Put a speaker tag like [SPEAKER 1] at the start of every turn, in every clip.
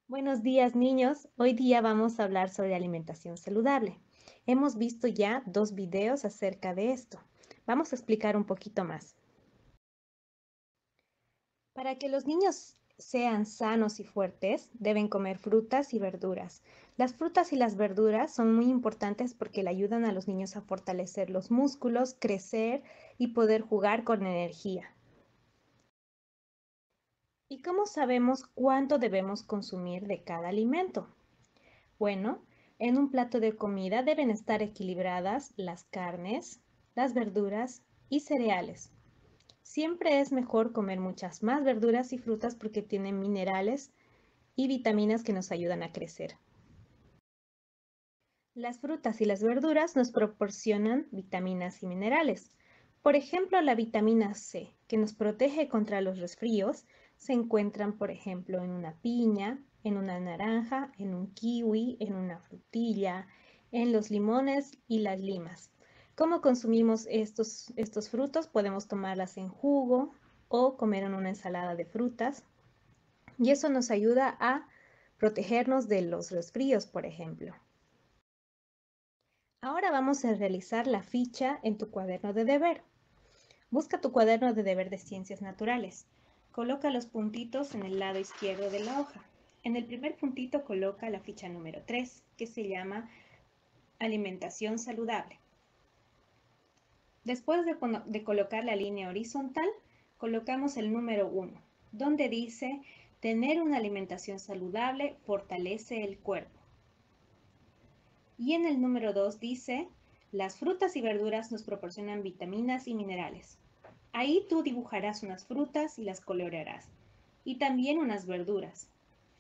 [SPEAKER 1] Buenos días, niños. Hoy día vamos a hablar sobre alimentación saludable. Hemos visto ya dos videos acerca de esto. Vamos a explicar un poquito más. Para que los niños sean sanos y fuertes, deben comer frutas y verduras. Las frutas y las verduras son muy importantes porque le ayudan a los niños a fortalecer los músculos, crecer y poder jugar con energía. ¿Y cómo sabemos cuánto debemos consumir de cada alimento? Bueno, en un plato de comida deben estar equilibradas las carnes, las verduras y cereales. Siempre es mejor comer muchas más verduras y frutas porque tienen minerales y vitaminas que nos ayudan a crecer. Las frutas y las verduras nos proporcionan vitaminas y minerales. Por ejemplo, la vitamina C, que nos protege contra los resfríos, se encuentran, por ejemplo, en una piña, en una naranja, en un kiwi, en una frutilla, en los limones y las limas. ¿Cómo consumimos estos frutos? Podemos tomarlas en jugo o comer en una ensalada de frutas. Y eso nos ayuda a protegernos de los resfríos, por ejemplo. Ahora vamos a realizar la ficha en tu cuaderno de deber. Busca tu cuaderno de deber de ciencias naturales. Coloca los puntitos en el lado izquierdo de la hoja. En el primer puntito coloca la ficha número 3, que se llama alimentación saludable. Después de colocar la línea horizontal, colocamos el número 1, donde dice tener una alimentación saludable fortalece el cuerpo. Y en el número 2 dice, las frutas y verduras nos proporcionan vitaminas y minerales. Ahí tú dibujarás unas frutas y las colorearás. Y también unas verduras.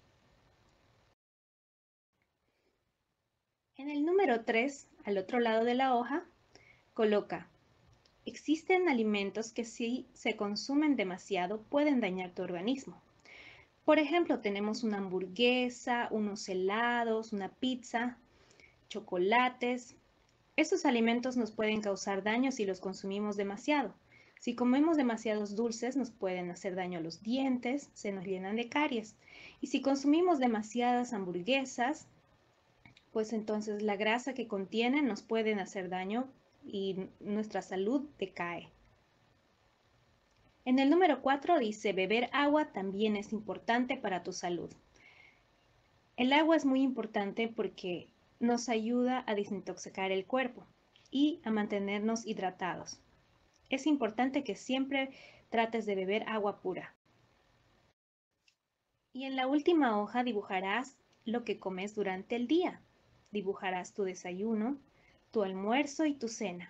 [SPEAKER 1] En el número 3, al otro lado de la hoja, coloca, existen alimentos que si se consumen demasiado pueden dañar tu organismo. Por ejemplo, tenemos una hamburguesa, unos helados, una pizza, chocolates. Estos alimentos nos pueden causar daño si los consumimos demasiado. Si comemos demasiados dulces nos pueden hacer daño a los dientes, se nos llenan de caries. Y si consumimos demasiadas hamburguesas, pues entonces la grasa que contienen nos pueden hacer daño y nuestra salud decae. En el número 4 dice, beber agua también es importante para tu salud. El agua es muy importante porque nos ayuda a desintoxicar el cuerpo y a mantenernos hidratados. Es importante que siempre trates de beber agua pura. Y en la última hoja dibujarás lo que comes durante el día. Dibujarás tu desayuno, tu almuerzo y tu cena.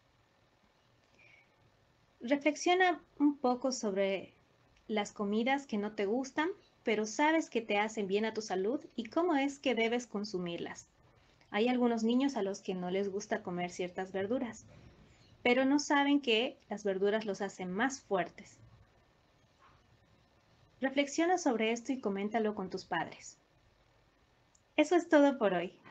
[SPEAKER 1] Reflexiona un poco sobre las comidas que no te gustan, pero sabes que te hacen bien a tu salud y cómo es que debes consumirlas. Hay algunos niños a los que no les gusta comer ciertas verduras, pero no saben que las verduras los hacen más fuertes. Reflexiona sobre esto y coméntalo con tus padres. Eso es todo por hoy.